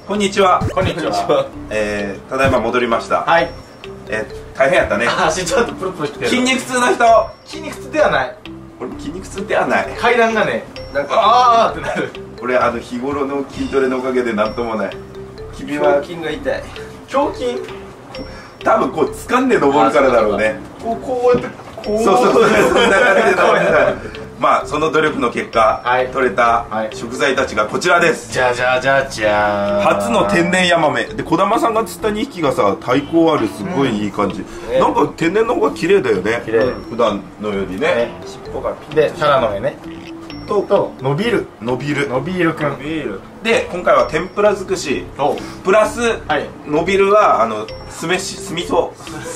こんにちは。 こんにちは。 ただいま戻りました。 はい。 大変やったね。 足ちょっとプルプルしてる。 筋肉痛の人。 筋肉痛ではない。 俺筋肉痛ではない。 階段がね、なんかあーってなる。 俺日頃の筋トレのおかげでなんともない。君は胸筋が痛い。 胸筋。 多分こう掴んで登るからだろうね。 こうやってこう。 そうそんな感じで登ってた。まあその努力の結果、取れた食材たちがこちらです。 じゃじゃじゃじゃー。 初の天然ヤマメで、児玉さんが釣った2匹がさ、対抗ある、すごいいい感じ。なんか天然の方が綺麗だよね。 綺麗。 普段のよりね。 尻尾がピンでタラの上ね。と伸びるくん。 で今回は天ぷら尽くしプラス伸びるは酢飯酢味噌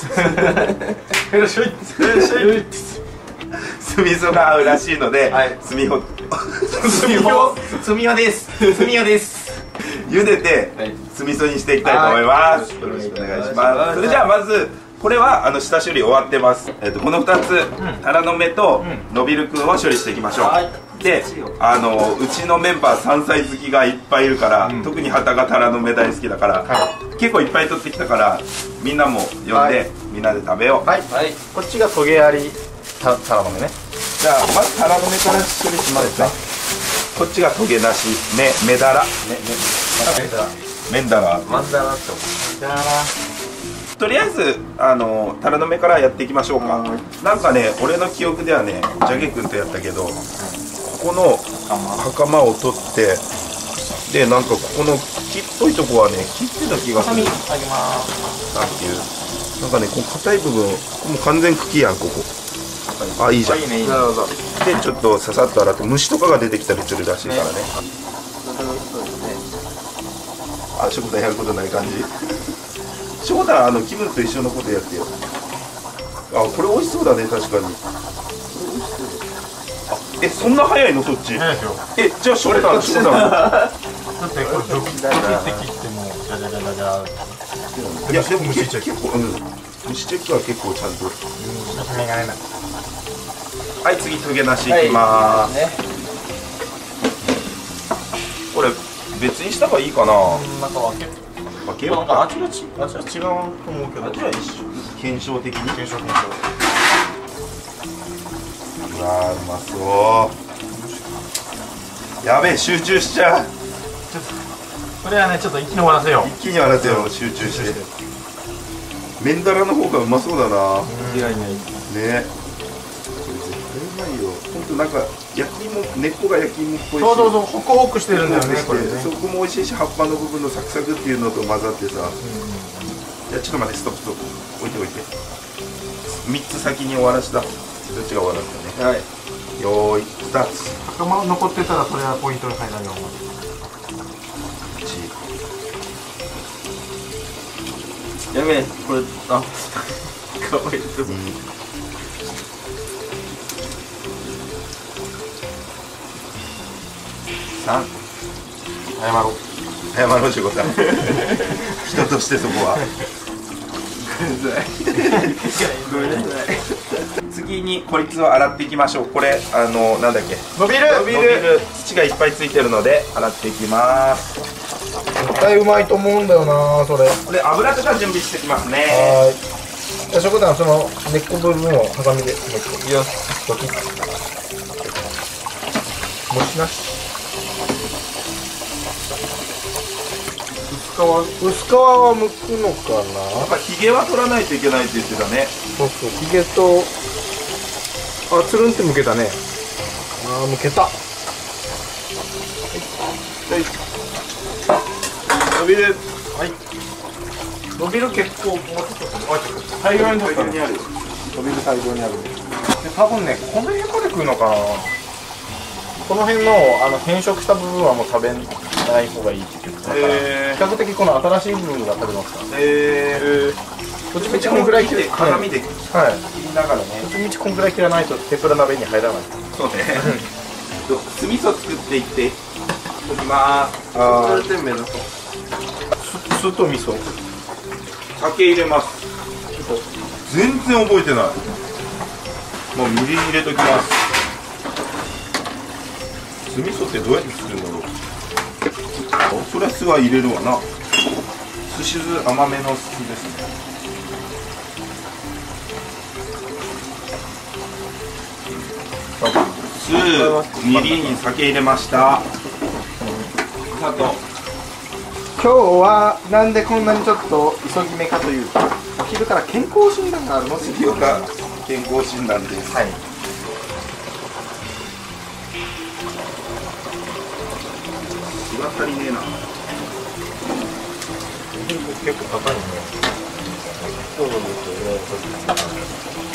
酢味噌が合うらしいので、酢味噌です茹でて酢味噌にしていきたいと思います。よろしくお願いします。それじゃあまずこれは下処理終わってます。この2つタラの芽とのびるくんを処理していきましょう。でうちのメンバー山菜好きがいっぱいいるから、特に畑がタラの芽大好きだから、結構いっぱい取ってきたからみんなも呼んでみんなで食べよう。 こっちがトゲありタラの芽ね。 じゃあまずタラの芽から処理しますね。こっちがトゲなし芽だらメンダラマンダラととりあえずタラの芽からやっていきましょうか。なんかね、俺の記憶ではね、ジャゲ君とやったけど、ここの袴を取って、でなんかここの木っぽいとこはね、切ってた気がする。なんていうなんかね、この硬い部分、もう完全茎やん、ここ。あ、いいじゃん。 なるほど。 でちょっとささっと洗って、虫とかが出てきたりするらしいからね。あ、しょこたんやることない感じ。しょこたん気分と一緒のことやってよ。あ、これ美味しそうだね、確かに。あ、そんな早いの、そっち。 早いですよ。 じゃあしょこたんだってこれドキッて切ってもじゃじゃじゃじゃじゃ。 いやでも結構虫チェックは結構ちゃんと。はい、次トゲなしいきまーす。これ別にした方がいいかな。 なんか分けようか。味が違うと思うけど。 味は一緒。検証的に。 検証。 うわー、うまそう。やべえ、集中しちゃう。 これはね、ちょっと一気に終わらせよう。 一気に終わらせよう、集中して。メンダラの方がうまそうだな。 間違いない。 ね。これ絶対うまいよ。ほんとなんか焼き芋、根っこが焼き芋っぽいし。 そうホクホクしてるんだよね、これね。 そこも美味しいし、葉っぱの部分のサクサクっていうのと混ざってさ。じゃあちょっと待って、ストップ。置いて。3つ先に終わらした。どっちが終わらせたね。よーい、スタート。 残ってたらそれはポイントに入らないよ。 やべえ、これかわいそう。 3。謝ろうしごさん。人としてそこは。 ごめんなさい。 次にこいつを洗っていきましょう。これなんだっけ。 伸びる土がいっぱいついてるので洗っていきます。 絶対うまいと思うんだよな、それ。 これ油とか準備してきますね。 はい。じゃあそこではその根っこ部分をハサミでもう一個。よし。ドキッ。虫なし。薄皮は剥くのかな。 やっぱひげは取らないといけないって言ってたね。 そうひげとつるんって剥けたね。剥けた。 伸びる。 伸びる結構もうちょっと大量に取ったね。 伸びる大量にあるね。 多分ね、この辺まで食うのかな。この辺の変色した部分はもう食べない方がいいって言ってたから、比較的この新しい部分が食べますから。どっちみちこんぐらい切れ、 鏡で切りながらね。 どっちみちこんぐらい切らないと天ぷら鍋に入らない。 そうね。酢味噌作っていっておきます。 酢と味噌。 酒入れます。全然覚えてない。もうみりん入れときます。酢味噌ってどうやって作るんだろう。 それは酢は入れるわな。すし酢甘めの酢ですね。酢、みりん、酒入れました。砂糖。 今日はなんでこんなにちょっと急ぎ目かというと、お昼から健康診断があるので、 次は健康診断です。 はい。 血が足りねえな。 結構高いね。そうなんですよね。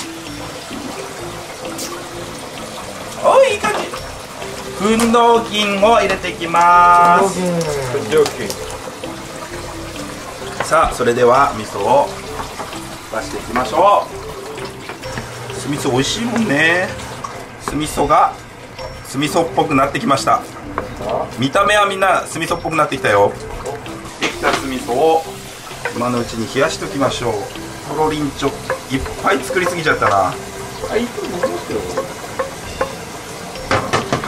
おい、いい感じ。運動筋を入れていきます。 運動筋。 さあ、それでは味噌を出していきましょう。酢味噌美味しいもんね。酢味噌が酢味噌っぽくなってきました。見た目はみんな酢味噌っぽくなってきたよ。できた酢味噌を今のうちに冷やしておきましょう。とろりんちょいっぱい作りすぎちゃったな。はい、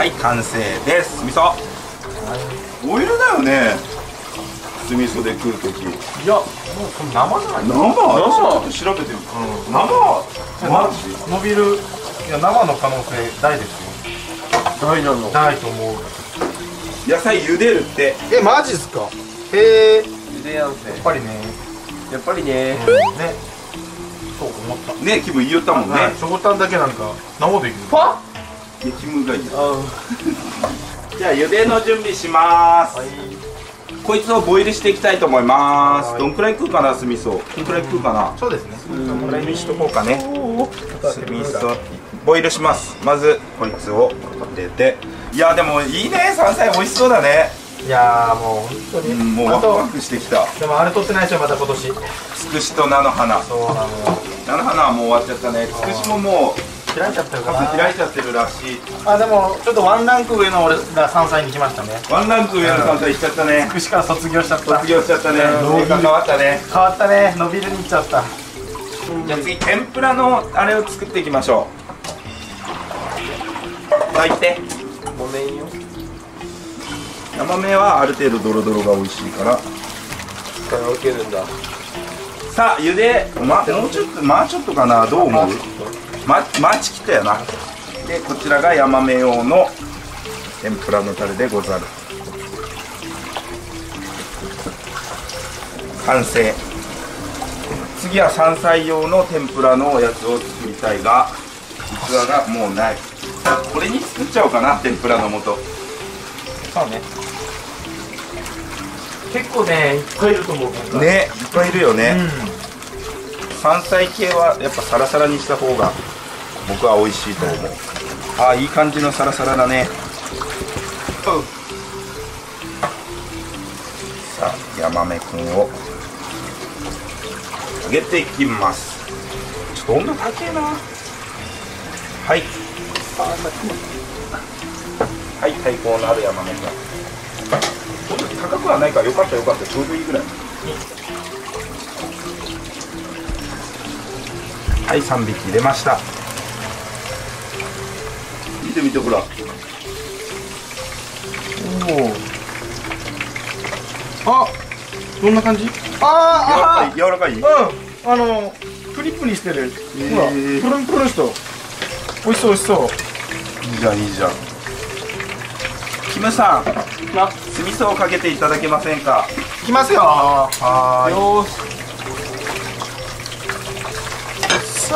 完成です。酢味噌、オイルだよね。酢味噌で食うとき。いや、もうこれ生じゃない。 生、私ちょっと調べてみる。生、マジ伸びる。いや、生の可能性大ですよ。大なの。大と思う。 野菜茹でるって。 マジっすか。へえ。 茹でやんせ。 やっぱりね。 やっぱりね。 ね。そう思った。 ね、気分言ったもんね。 ショコタンだけなんか生でいく。 パいや、気分がいい。 ッ。 じゃあ茹での準備します。こいつをボイルしていきたいと思います。どんくらい食うかな、酢味噌。どんくらい食うかな。 そうですね。 どんくらいにしとこうかね。酢味噌ボイルします。まずこいつを入れて。いや、でもいいね、山菜美味しそうだね。 いやー、もう本当に。 もうワクワクしてきた。 でもあれ取ってないでしょ、また今年。 つくしと菜の花。 そうなのよ。 菜の花はもう終わっちゃったね。つくしももう開いちゃってるかな。 開いちゃってるらしい。 でもちょっとワンランク上の俺ら山菜に来ましたね。 ワンランク上の山菜いっちゃったね。 福祉から卒業しちゃった。 卒業しちゃったね。成果変わったね。 変わったね。伸びるに行っちゃった。 じゃあ次天ぷらのあれを作っていきましょう。焼いて。 ごめんよ。 生麺はある程度ドロドロが美味しいから。 使い分けるんだ。 さあ茹で、もうちょっと、ちょっとかな。どう思う？マーチ切ったよな。でこちらがヤマメ用の天ぷらのタレでござる。完成。次は山菜用の天ぷらのやつを作りたいが器がもうない。これに作っちゃおうかな、天ぷらの素。 そうね。結構ね、いっぱいいると思う。 ね、いっぱいいるよね。山菜系はやっぱサラサラにした方が僕は美味しいと思う。あ、いい感じのサラサラだね。さあ、ヤマメくんを揚げていきます。ちょっと温度高いな。はい。はい、太鼓のあるヤマメくん。温度高くはないからよかったよかった、ちょうどいいぐらい。はい、3匹入れました。見て見て、ほら。 あ、どんな感じ？ 柔らかい。 プリプリしてる。ほら、プルンプルンと。美味しそう美味しそう。 いいじゃんいいじゃん。キムさん、酢味噌をかけていただけませんか。 いきますよ。 はーい。 よーし。さ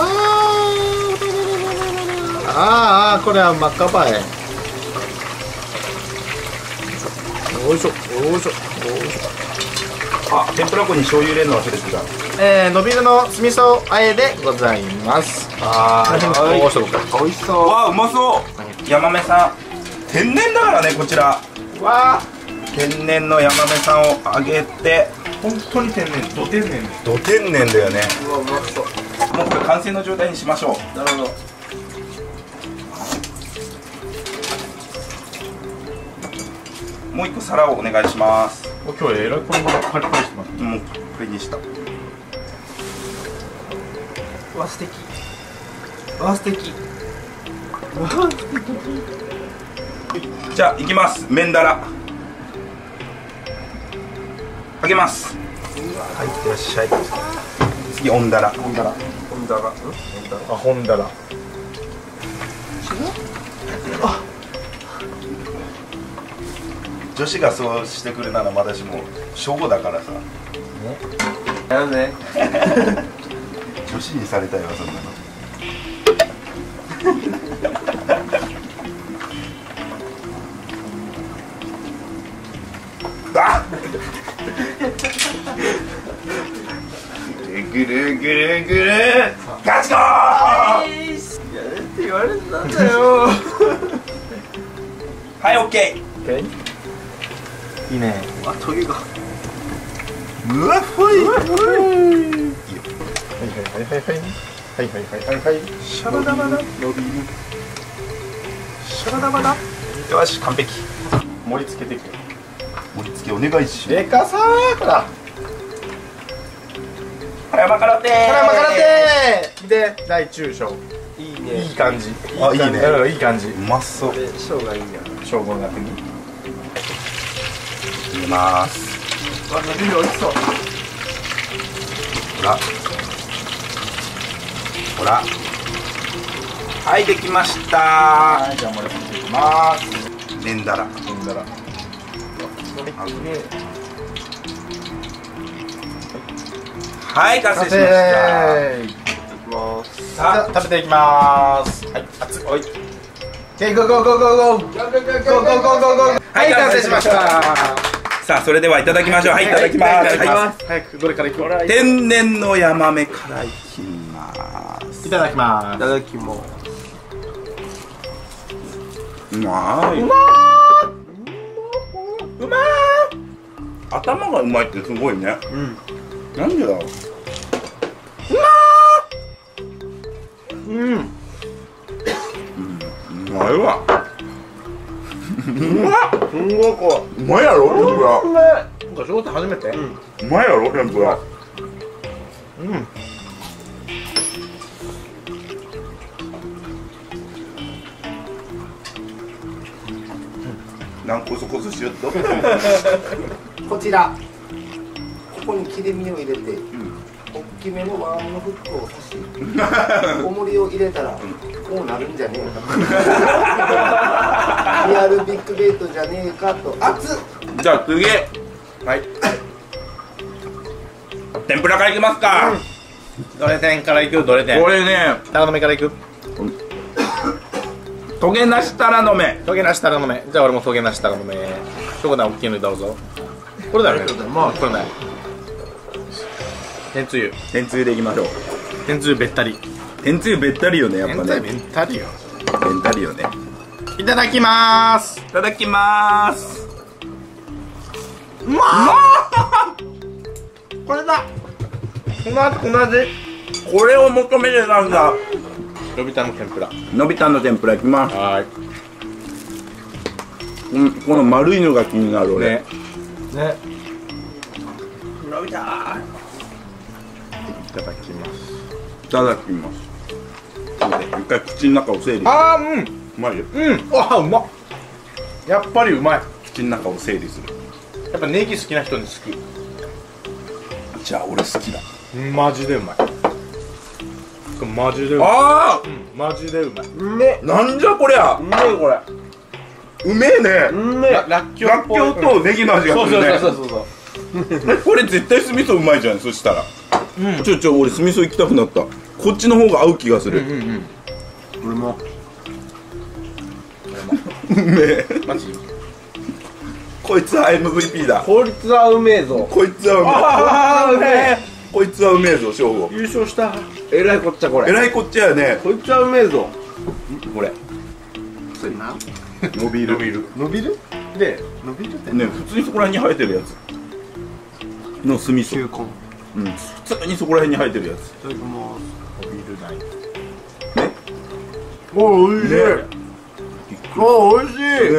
あ、これは真っ赤ばい。よいしょよいしょよいしあ、天ぷら粉に醤油入れるの忘れてた。 ょ。のびるの酢味噌あえでございます。 はい。 こうしとこうか。 美味しそう。わあ、うまそう。ヤマメさん、天然だからね、こちら。 わあ、 天然のヤマメさんを揚げて。 本当に天然、ど天然です。 ど天然だよね。 うわ、うまそう。 もうこれ完成の状態にしましょう。 なるほど。 もう一個皿をお願いします。 今日はえらいこれもパリパリしてます。 もうこれにした。 うわ、素敵。うわ、素敵。 じゃあ行きます。麺だら。 かけます。 はい、いってらっしゃい。 次オンダラ。 あ、ホンダラ。 女子がそうしてくれならまだしも初号だからさ。 やるね。 女子にされたいわそんなの。あっぐるぐるぐるガチコー。 やれって言われてたんだよ。 はい、オッケー。いいね。 あ、トゲが。 ー。うわっほい。いいよ。 はいはい。 シャバダバダ。伸びる。シャバダバダ。よし、完璧。 盛り付けていくよ。 盛り付けお願いします。 でかさーから。 葉山空手。 で、大中小。 いいね。 いい感じ。 あ、いいね。 いい感じ。 うまそう。 で、ショウがいいんや。 小5になってみ。 入れます。 わ、伸びる、おいしそう。 ほら。はい、できました。 はい、じゃあ盛り付けていきます。 レンダラ。はい、完成しました。さあ、 食べていきます。はい、熱い。はい、ゴーゴーゴーゴーゴーゴーゴーゴーゴーゴーゴー。はい、完成しました。 さあ、それではいただきましょう。はい、いただきます。 早くどれからいく？ 天然のヤマメからいきます。 いただきます。 いただきます。 うまい。うまい。頭がうまいってすごいね。なんでだろう。うまいわ。うまいやろ、天ぷら。 今回仕事初めて。 うまいやろ、天ぷら。なんこそこそしよっと。 こちら、ここに切れ身を入れて、大きめのワームのフックを刺し、重りを入れたら、こうなるんじゃねえか。リアルビッグベイトじゃねえかと、熱っ。 じゃあ次、はい。天ぷらからいきますか。 どれ天からいく？どれ天？ これね、 タラの芽からいく？ トゲなしタラの芽。 トゲなしタラの芽。じゃあ俺もトゲなしタラの芽。どこだ、大きいのどうぞ。これだよね。まあこれだよ。天つゆ。 天つゆでいきましょう。 天つゆべったり。 天つゆべったりよね、やっぱね。 べったりよ。 べったりよね。 いただきまーす。 いただきまーす。 うまー。これだ。この後同じ。 これを求めてたんだ。 のび太の天ぷら。 のび太の天ぷらいきます。 はい。 この丸いのが気になる俺。 ね。 伸びたー。 いただきます。 いただきます。一回口の中を整理。 あー、 うまいよ。 あ、うまっ。やっぱりうまい。 口の中を整理する。 やっぱネギ好きな人に好き。 じゃあ俺好きだ。 マジでうまい。これマジでうまい。 あマジでうまい。 あ、なんじゃこりゃ。 うめえこれ。 うめえね。 らっきょうらっきょうとネギの味がするね。 そう。 これ絶対酢味噌うまいじゃん。そしたら。俺酢味噌行きたくなった。こっちの方が合う気がする。 俺も。 うめえ。 マジ。 こいつは MVP だ。 こいつはうめえぞ。 こいつはうめえ。こいつはうめえぞ、翔吾。 優勝した。 えらいこっちゃこれ。 えらいこっちゃやね。 こいつはうめえぞ。 これ。伸びる。 伸びる？で、伸びるってね、普通にそこら辺に生えてるやつ。の酢味噌。 球根。 普通にそこら辺に生えてるやつ。 いただきます。 伸びるない。 おお、おいしい。 ね。 おお、おいしい。 ね。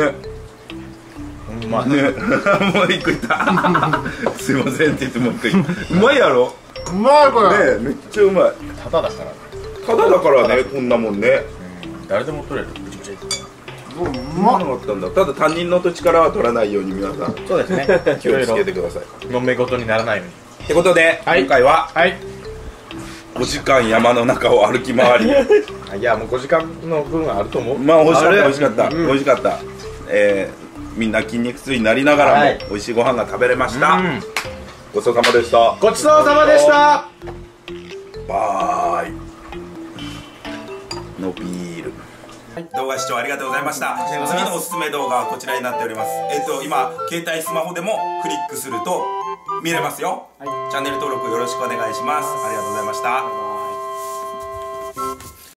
うまい。 ね。もう一個いった。すいませんって言ってもう一個。うまいやろ。 うまいこれ。 ね、めっちゃうまい。 ただだから。 ただだからね、こんなもんね。 誰でも取れる。 うまかったんだ。ただ他人の土地からは取らないように皆さんそうですね。 気をつけてください。 飲め事にならないように。 ってことで、今回は5時間山の中を歩き回り、 いやもう5時間の分はあると思う。 まあ美味しかった美味しかった美味しかった。みんな筋肉痛になりながらも美味しいご飯が食べれました。ごちそうさまでした。 ごちそうさまでした。 バイのビール。動画視聴ありがとうございました。次のおすすめ動画はこちらになっております。今携帯スマホでもクリックすると見れますよ。チャンネル登録よろしくお願いします。ありがとうございました。